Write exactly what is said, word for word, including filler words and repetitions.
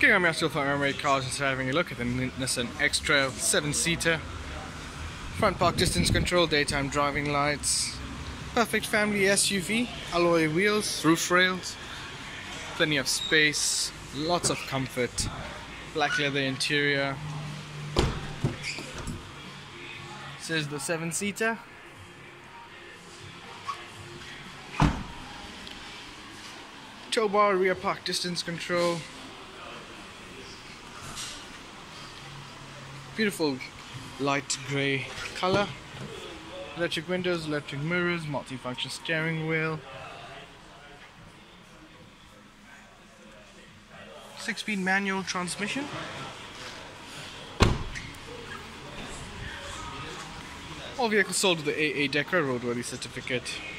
Okay, I'm still from M eight Cars and started having a look at the Nissan Xtrail seven seater. Front park distance control, daytime driving lights, perfect family S U V, alloy wheels, roof rails, plenty of space, lots of comfort, black leather interior. This is the seven seater. Tow bar, rear park distance control. Beautiful light grey color. Electric windows, electric mirrors, multifunction steering wheel. Six-speed manual transmission. All vehicles sold with the A A Decker roadworthy certificate.